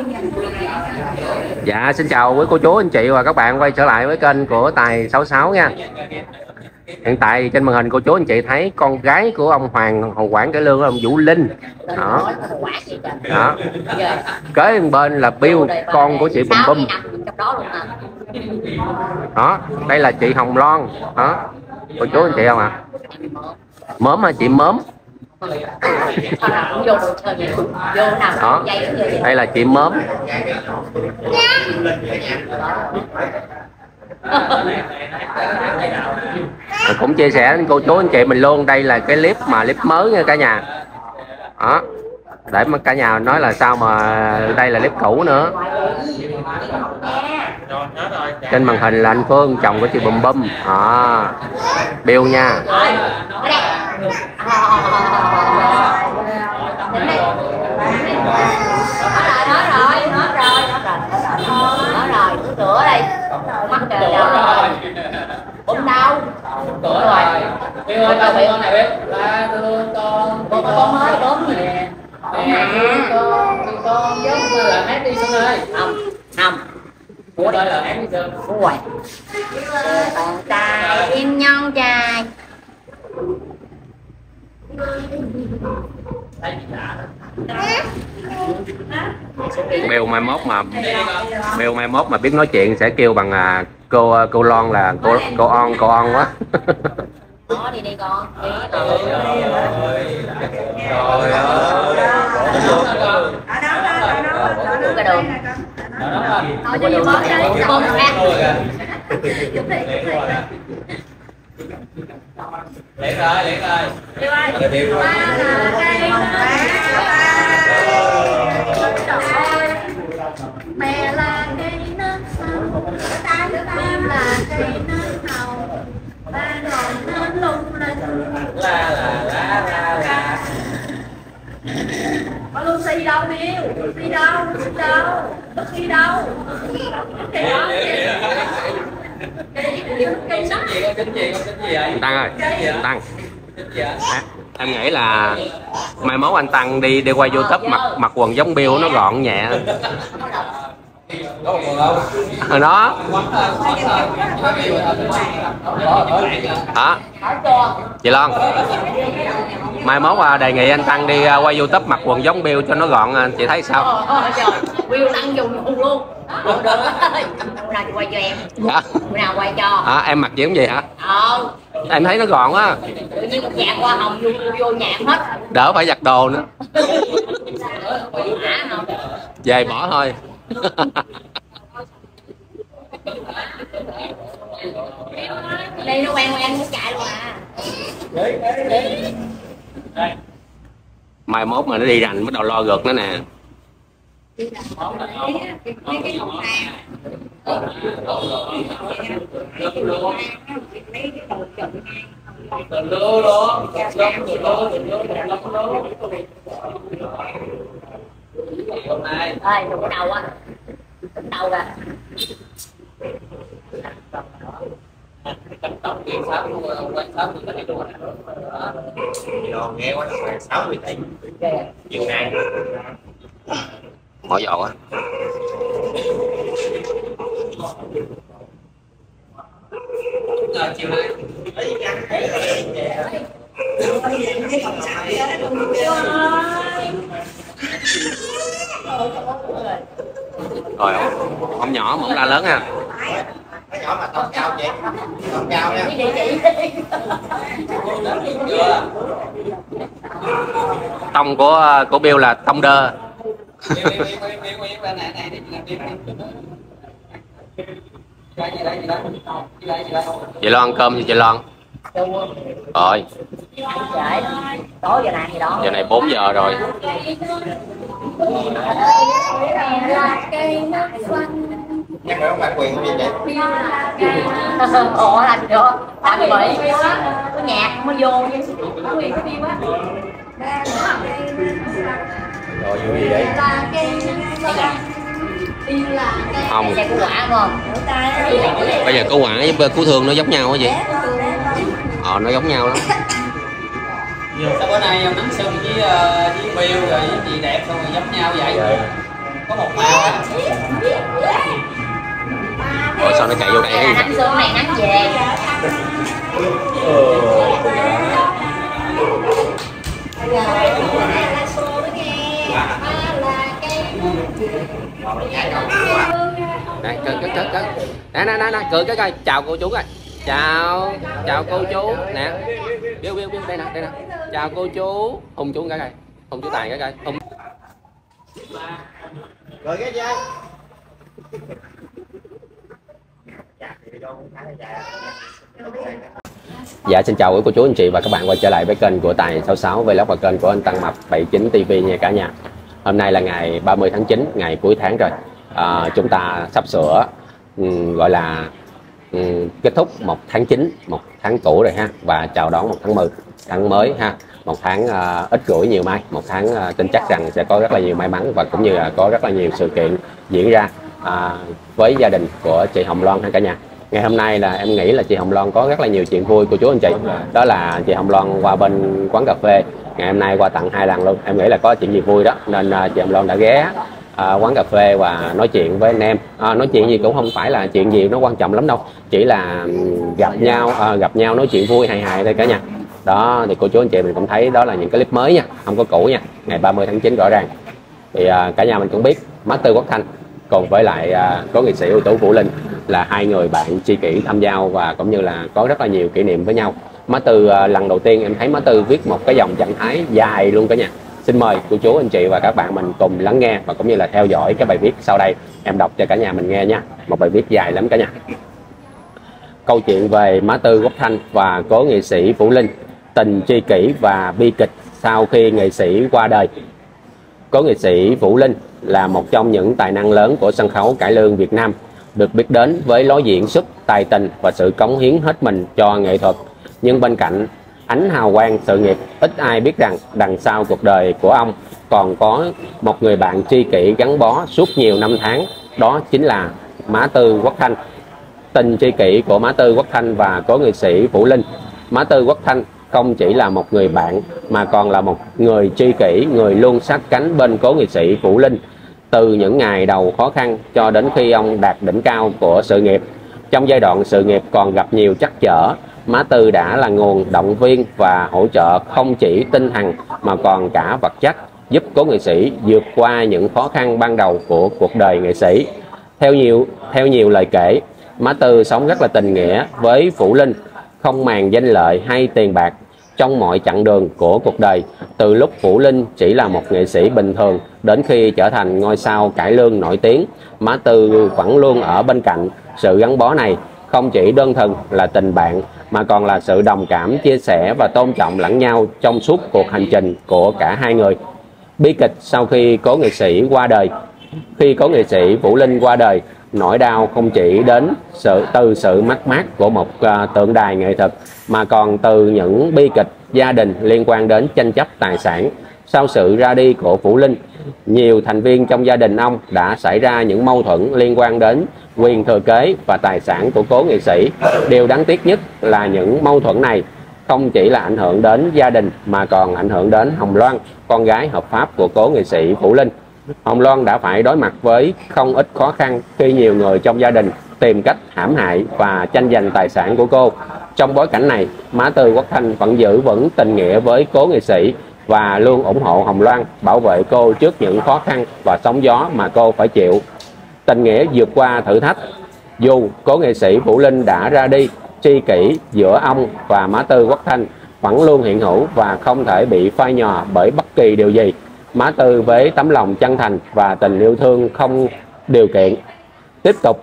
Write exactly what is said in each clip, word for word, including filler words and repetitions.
Dạ xin chào quý cô chú anh chị và các bạn quay trở lại với kênh của Tài sáu sáu nha. Hiện tại trên màn hình cô chú anh chị thấy con gái của ông Hoàng Hậu Quản Cải Lương là ông Vũ Linh. Đó. Đó. Kế bên là Bill, con của chị Bùm Bùm. Đó, đây là chị Hồng Loan. Đó. Cô chú anh chị không ạ? À? Mớm hả chị Mớm? Đó, đây là chị Mớm. Mình cũng chia sẻ với cô chú anh chị mình luôn, đây là cái clip mà clip mới nha cả nhà. Đó, để mà cả nhà nói là sao mà đây là clip cũ nữa. Trên màn hình là anh Phương, chồng của chị Bùm Bùm. Đó, Bill nha. Sữa đây mắc trời rồi bụng đau sữa rồi Bill ơi tao bị con này biết ba thương con con con mới bốm gì nè con thì con giống như là hát đi Xuân ơi không không của đây là hát đi Xuân ui con trai im nhon trai Bill mai mốt mà Bill mai mốt mà biết nói chuyện sẽ kêu bằng à, cô cô Loan là cô cô on cô on quá. Đó đi đi con đi Trời ơi. cái đường nói cho nhiều món đây con khác Liễn ơi, Liễn ơi. Liễn ơi. Mẹ là cây nến sâu, tim là cây nến hồng, ba ngọn nến lung linh. La la la la la. Con Lucy đâu Bill? Đi đâu? Đi đâu? Lúc đi đâu? Cái đó Cái sách gì con kính gì con kính gì vậy? Tăng ơi, Tăng. À, em nghĩ là mai mốt anh Tăng đi đi quay YouTube mặc mặc quần giống Bill nó gọn nhẹ. Có một quần không? Ở đó. Hả? Chị Loan. Mai mốt đề nghị anh Tăng đi quay YouTube mặc quần giống Bill cho nó gọn, chị thấy sao? Bill Tăng dùng dùng luôn. Được được. Bữa nào chị quay cho em. Dạ. Bữa nào quay cho. À, em mặc giống gì hả? Ờ. Em thấy nó gọn á. Tự nhiên một nhạc hoa hồng vô vô nhạc hết. Đỡ phải giặt đồ nữa. Về bỏ thôi. Đây nó quen quen muốn chạy luôn à. Mai mốt mà nó đi rành bắt đầu lo gượt nó nè. Ơi, đụng cái đầu á. Đụng đầu kìa. Nghe quá là sáu mươi tỷ. Chừng này. Bỏ dầu á. Rồi chiều nay. Rồi ông nhỏ mà ông la lớn ha. Cái nhỏ mà tông cao chị. Tông cao nha. Tông của của Bill là tông đơ. Chị Loan ăn cơm gì chị Loan? Rồi. Tối giờ làm gì đó. Giờ này bốn giờ rồi. Nhưng mà không bản quyền không gì vậy? Ủa làm gì nữa? Làm bị có nhạc mới vô chứ. Có quyền cái phim á. Rồi vô gì vậy? Không. Đây của quả không? Bây giờ cứu quả với cứu thương nó giống nhau hả vậy? Ờ nó giống nhau lắm. Sao bữa nay nắng sưng với uh, với Bill rồi với chị đẹp xong rồi giống nhau vậy? có một ba. Ủa sao nó chạy vô đây hay gì? Anh xương này nắng về. Nè, cỡ cỡ cỡ cỡ. Nè nè nè nè, cười cái coi, chào cô chú coi. Chào, chào cô chú. Nè. Biêu biêu biêu đây nè, đây nè. Chào cô chú. Hùng chú cái coi. Hùng chú Tài cái coi. Hùng. Rồi cái dây. Dạ xin chào quý cô chú anh chị và các bạn quay trở lại với kênh của Tài sáu sáu Vlog và kênh của anh Tăng Mập bảy chín ti vi nha cả nhà. Hôm nay là ngày ba mươi tháng chín, ngày cuối tháng rồi. À, chúng ta sắp sửa um, gọi là um, kết thúc một tháng chín, một tháng cũ rồi ha, và chào đón một tháng mười, tháng mới ha. Một tháng uh, ít rủi nhiều may, một tháng uh, tin chắc rằng sẽ có rất là nhiều may mắn và cũng như là có rất là nhiều sự kiện diễn ra uh, với gia đình của chị Hồng Loan ha cả nhà. Ngày hôm nay là em nghĩ là chị Hồng Loan có rất là nhiều chuyện vui cô chú anh chị. Đó là chị Hồng Loan qua bên quán cà phê, ngày hôm nay qua tận hai lần luôn. Em nghĩ là có chuyện gì vui đó nên uh, chị Hồng Loan đã ghé uh, quán cà phê và nói chuyện với anh em. Uh, nói chuyện gì cũng không phải là chuyện gì nó quan trọng lắm đâu, chỉ là gặp nhau uh, gặp nhau nói chuyện vui hài hài thôi cả nhà. Đó thì cô chú anh chị mình cũng thấy đó là những cái clip mới nha, không có cũ nha. Ngày ba mươi tháng chín rõ ràng. Thì uh, cả nhà mình cũng biết Master Quốc Thanh cùng với lại uh, có nghệ sĩ ưu tú Vũ Linh là hai người bạn tri kỷ tham giao và cũng như là có rất là nhiều kỷ niệm với nhau. Master uh, lần đầu tiên em thấy Master viết một cái dòng trạng thái dài luôn cả nhà. Xin mời cô chú anh chị và các bạn mình cùng lắng nghe và cũng như là theo dõi cái bài viết sau đây, em đọc cho cả nhà mình nghe nha. Một bài viết dài lắm cả nhà. Câu chuyện về Master Quốc Thanh và cố nghệ sĩ Vũ Linh, tình tri kỷ và bi kịch sau khi nghệ sĩ qua đời. Cố nghệ sĩ Vũ Linh là một trong những tài năng lớn của sân khấu cải lương Việt Nam, được biết đến với lối diễn xuất tài tình và sự cống hiến hết mình cho nghệ thuật. Nhưng bên cạnh ánh hào quang sự nghiệp, ít ai biết rằng đằng sau cuộc đời của ông còn có một người bạn tri kỷ gắn bó suốt nhiều năm tháng, đó chính là Má Tư Quốc Thanh. Tình tri kỷ của Má Tư Quốc Thanh và cố nghệ sĩ Vũ Linh. Má Tư Quốc Thanh không chỉ là một người bạn mà còn là một người tri kỷ, người luôn sát cánh bên cố nghệ sĩ Vũ Linh từ những ngày đầu khó khăn cho đến khi ông đạt đỉnh cao của sự nghiệp. Trong giai đoạn sự nghiệp còn gặp nhiều trắc trở, Má Tư đã là nguồn động viên và hỗ trợ không chỉ tinh thần mà còn cả vật chất, giúp cố nghệ sĩ vượt qua những khó khăn ban đầu của cuộc đời nghệ sĩ. Theo nhiều theo nhiều lời kể, Má Tư sống rất là tình nghĩa với Vũ Linh, không màng danh lợi hay tiền bạc trong mọi chặng đường của cuộc đời. Từ lúc Vũ Linh chỉ là một nghệ sĩ bình thường đến khi trở thành ngôi sao cải lương nổi tiếng, Má Tư vẫn luôn ở bên cạnh. Sự gắn bó này không chỉ đơn thuần là tình bạn mà còn là sự đồng cảm, chia sẻ và tôn trọng lẫn nhau trong suốt cuộc hành trình của cả hai người. Bi kịch sau khi cố nghệ sĩ qua đời. Khi cố nghệ sĩ Vũ Linh qua đời, nỗi đau không chỉ đến sự từ sự mất mát của một uh, tượng đài nghệ thuật mà còn từ những bi kịch gia đình liên quan đến tranh chấp tài sản. Sau sự ra đi của Vũ Linh, nhiều thành viên trong gia đình ông đã xảy ra những mâu thuẫn liên quan đến quyền thừa kế và tài sản của cố nghệ sĩ. Điều đáng tiếc nhất là những mâu thuẫn này không chỉ là ảnh hưởng đến gia đình mà còn ảnh hưởng đến Hồng Loan, con gái hợp pháp của cố nghệ sĩ Vũ Linh. Hồng Loan đã phải đối mặt với không ít khó khăn khi nhiều người trong gia đình tìm cách hãm hại và tranh giành tài sản của cô. Trong bối cảnh này, Má Tư Quốc Thanh vẫn giữ vững tình nghĩa với cố nghệ sĩ và luôn ủng hộ Hồng Loan, bảo vệ cô trước những khó khăn và sóng gió mà cô phải chịu. Tình nghĩa vượt qua thử thách. Dù cố nghệ sĩ Vũ Linh đã ra đi, tri kỷ giữa ông và Má Tư Quốc Thanh vẫn luôn hiện hữu và không thể bị phai nhòa bởi bất kỳ điều gì. Má Tư với tấm lòng chân thành và tình yêu thương không điều kiện tiếp tục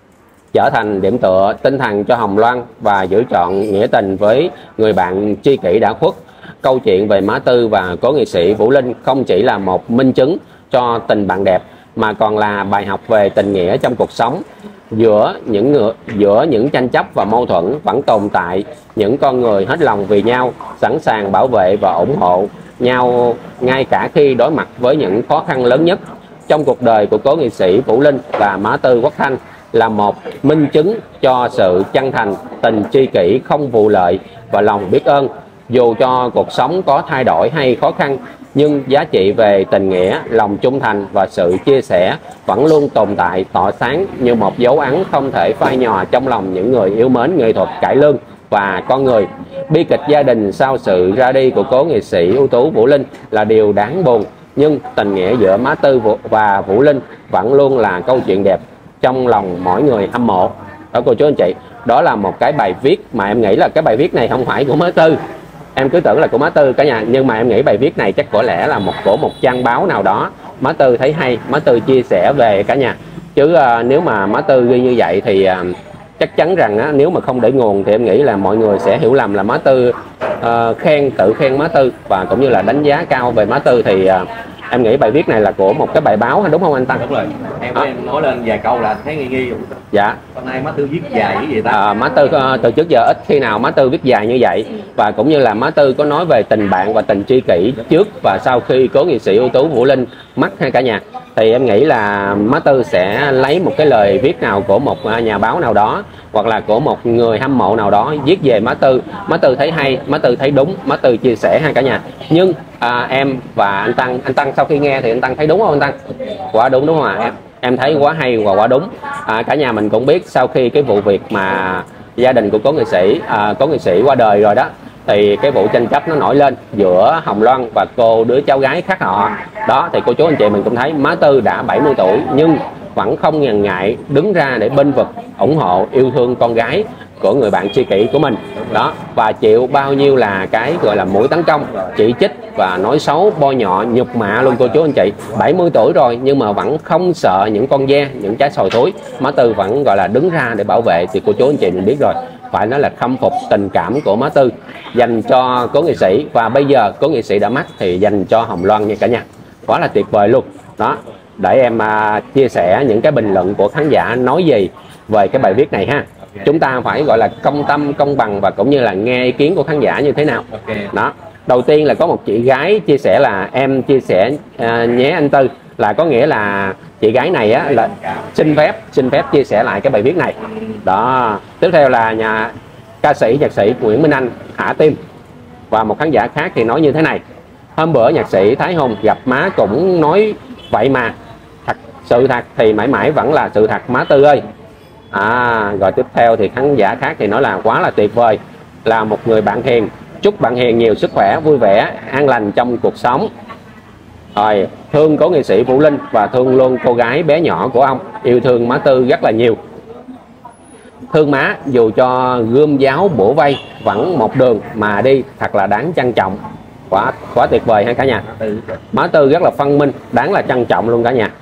trở thành điểm tựa tinh thần cho Hồng Loan và giữ trọn nghĩa tình với người bạn tri kỷ đã khuất. Câu chuyện về Má Tư và cố nghệ sĩ Vũ Linh không chỉ là một minh chứng cho tình bạn đẹp mà còn là bài học về tình nghĩa trong cuộc sống. Giữa những ngựa, giữa những tranh chấp và mâu thuẫn vẫn tồn tại những con người hết lòng vì nhau, sẵn sàng bảo vệ và ủng hộ nhau ngay cả khi đối mặt với những khó khăn lớn nhất. Trong cuộc đời của cố nghệ sĩ Vũ Linh và Má Tư Quốc Thanh là một minh chứng cho sự chân thành, tình tri kỷ không vụ lợi và lòng biết ơn. Dù cho cuộc sống có thay đổi hay khó khăn, nhưng giá trị về tình nghĩa, lòng trung thành và sự chia sẻ vẫn luôn tồn tại tỏa sáng như một dấu ấn không thể phai nhòa trong lòng những người yêu mến nghệ thuật cải lương và con người. Bi kịch gia đình sau sự ra đi của cố nghệ sĩ ưu tú Vũ Linh là điều đáng buồn, nhưng tình nghĩa giữa Má Tư và Vũ Linh vẫn luôn là câu chuyện đẹp trong lòng mỗi người hâm mộ. Đó cô chú anh chị, đó là một cái bài viết mà em nghĩ là cái bài viết này không phải của Má Tư, em cứ tưởng là của Má Tư cả nhà, nhưng mà em nghĩ bài viết này chắc có lẽ là một của một trang báo nào đó. Má Tư thấy hay, Má Tư chia sẻ về cả nhà, chứ uh, nếu mà Má Tư ghi như vậy thì uh, chắc chắn rằng á, nếu mà không để nguồn thì em nghĩ là mọi người sẽ hiểu lầm là Má Tư uh, khen tự khen Má Tư và cũng như là đánh giá cao về Má Tư. Thì uh, em nghĩ bài viết này là của một cái bài báo, đúng không anh Tăng? Đúng rồi, em à. em nói lên vài câu là thấy nghi nghi. Dạ. Hôm nay Má Tư viết dài cái gì ta? À, Má Tư uh, từ trước giờ ít khi nào Má Tư viết dài như vậy, và cũng như là Má Tư có nói về tình bạn và tình tri kỷ trước và sau khi cố nghệ sĩ ưu tú Vũ Linh mất hay cả nhà. Thì em nghĩ là Má Tư sẽ lấy một cái lời viết nào của một nhà báo nào đó hoặc là của một người hâm mộ nào đó viết về Má Tư. Má Tư thấy hay, Má Tư thấy đúng, Má Tư chia sẻ ha cả nhà. Nhưng à, em và anh Tăng, anh Tăng sau khi nghe thì anh Tăng thấy đúng không anh Tăng? Quá đúng đúng không ạ? À? Em em thấy quá hay và quá đúng. À, cả nhà mình cũng biết sau khi cái vụ việc mà gia đình của cố nghệ sĩ à, cố nghệ sĩ qua đời rồi đó, thì cái vụ tranh chấp nó nổi lên giữa Hồng Loan và cô đứa cháu gái khác họ đó. Thì cô chú anh chị mình cũng thấy Má Tư đã bảy mươi tuổi nhưng vẫn không ngần ngại đứng ra để bênh vực, ủng hộ, yêu thương con gái của người bạn tri kỷ của mình đó, và chịu bao nhiêu là cái gọi là mũi tấn công, chỉ trích và nói xấu, bôi nhọ, nhục mạ luôn cô chú anh chị. Bảy mươi tuổi rồi nhưng mà vẫn không sợ những con ve, những trái sồi thối. Má Tư vẫn gọi là đứng ra để bảo vệ. Thì cô chú anh chị mình biết rồi, phải nói là khâm phục tình cảm của Má Tư dành cho cố nghệ sĩ, và bây giờ cố nghệ sĩ đã mất thì dành cho Hồng Loan nha cả nhà. Quá là tuyệt vời luôn đó. Để em uh, chia sẻ những cái bình luận của khán giả nói gì về cái bài viết này ha. Chúng ta phải gọi là công tâm, công bằng và cũng như là nghe ý kiến của khán giả như thế nào. Đó. Đầu tiên là có một chị gái chia sẻ là em chia sẻ uh, nhé anh Tư, là có nghĩa là chị gái này á là xin phép xin phép chia sẻ lại cái bài viết này. Đó. Tiếp theo là nhà ca sĩ nhạc sĩ Nguyễn Minh Anh thả tim, và một khán giả khác thì nói như thế này: hôm bữa nhạc sĩ Thái Hùng gặp má cũng nói vậy mà, thật sự thật thì mãi mãi vẫn là sự thật Má Tư ơi. À, rồi tiếp theo thì khán giả khác thì nói là quá là tuyệt vời, là một người bạn hiền, chúc bạn hiền nhiều sức khỏe, vui vẻ, an lành trong cuộc sống. Rồi thương cố nghệ sĩ Vũ Linh và thương luôn cô gái bé nhỏ của ông, yêu thương Má Tư rất là nhiều. Thương má dù cho gươm giáo bổ vây vẫn một đường mà đi, thật là đáng trân trọng. Quá quá tuyệt vời ha cả nhà. Má Tư rất là phân minh, đáng là trân trọng luôn cả nhà.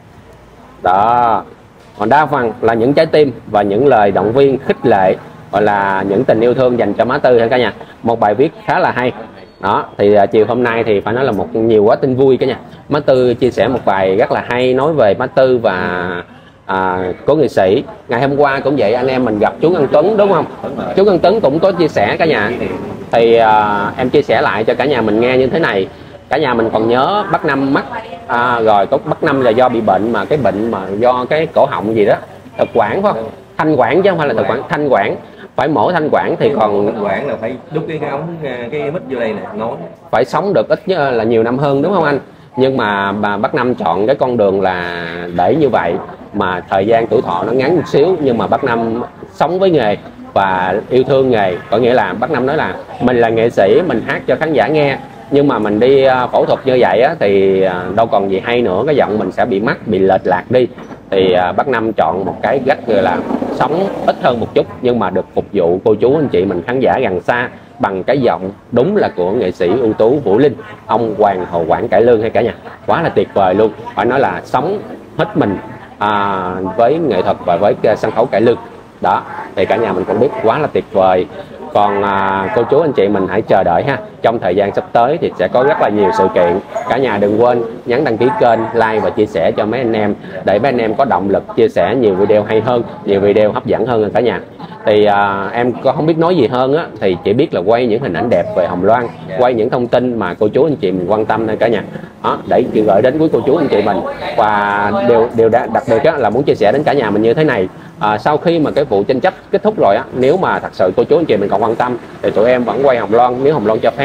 Đó. Còn đa phần là những trái tim và những lời động viên khích lệ, gọi là những tình yêu thương dành cho Má Tư ha cả nhà. Một bài viết khá là hay. Đó, thì uh, chiều hôm nay thì phải nói là một nhiều quá tin vui cả nhà. Má Tư chia sẻ một bài rất là hay nói về Má Tư và à, cố nghệ sĩ. Ngày hôm qua cũng vậy, anh em mình gặp chú Ngân Tuấn đúng không? Chú Ngân Tuấn cũng có chia sẻ cả nhà. Thì à, em chia sẻ lại cho cả nhà mình nghe như thế này. Cả nhà mình còn nhớ bác Năm mắc à, rồi có bác Năm là do bị bệnh, mà cái bệnh mà do cái cổ họng gì đó, thực quản phải không? Thanh quản chứ không phải là thực quản, thanh quản. Phải mổ thanh quản thì còn thanh quản là phải đút cái ống cái mít vô đây nè, nói phải sống được ít nhất là nhiều năm hơn đúng không anh? Nhưng mà bà bác Năm chọn cái con đường là để như vậy, mà thời gian tuổi thọ nó ngắn một xíu, nhưng mà bác Năm sống với nghề và yêu thương nghề. Có nghĩa là bác Năm nói là mình là nghệ sĩ, mình hát cho khán giả nghe, nhưng mà mình đi phẫu thuật như vậy á, thì đâu còn gì hay nữa, cái giọng mình sẽ bị mất, bị lệch lạc đi. Thì bác Năm chọn một cái cách gọi là sống ít hơn một chút, nhưng mà được phục vụ cô chú anh chị mình khán giả gần xa bằng cái giọng đúng là của nghệ sĩ ưu tú Vũ Linh, ông Hoàng Hậu Quảng cải lương hay cả nhà. Quá là tuyệt vời luôn, phải nói là sống hết mình à, với nghệ thuật và với sân khấu cải lương đó. Thì cả nhà mình cũng biết quá là tuyệt vời. Còn à, cô chú anh chị mình hãy chờ đợi ha, trong thời gian sắp tới thì sẽ có rất là nhiều sự kiện. Cả nhà đừng quên nhấn đăng ký kênh, like và chia sẻ cho mấy anh em, để mấy anh em có động lực chia sẻ nhiều video hay hơn, nhiều video hấp dẫn hơn cả nhà. Thì à, em có không biết nói gì hơn á, thì chỉ biết là quay những hình ảnh đẹp về Hồng Loan, quay những thông tin mà cô chú anh chị mình quan tâm thôi cả nhà đó, để gửi đến với cô chú anh chị mình. Và điều điều đặc biệt á, là muốn chia sẻ đến cả nhà mình như thế này. À, sau khi mà cái vụ tranh chấp kết thúc rồi á, nếu mà thật sự cô chú anh chị mình còn quan tâm thì tụi em vẫn quay Hồng Loan nếu Hồng Loan cho phép.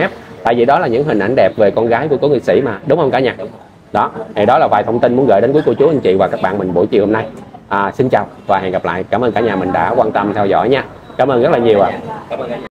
tại vì đó là những hình ảnh đẹp về con gái của cố nghệ sĩ mà, đúng không cả nhà? Đó, thì đó là vài thông tin muốn gửi đến quý cô chú anh chị và các bạn mình buổi chiều hôm nay. À, xin chào và hẹn gặp lại. Cảm ơn cả nhà mình đã quan tâm theo dõi nha. Cảm ơn rất là nhiều ạ. À.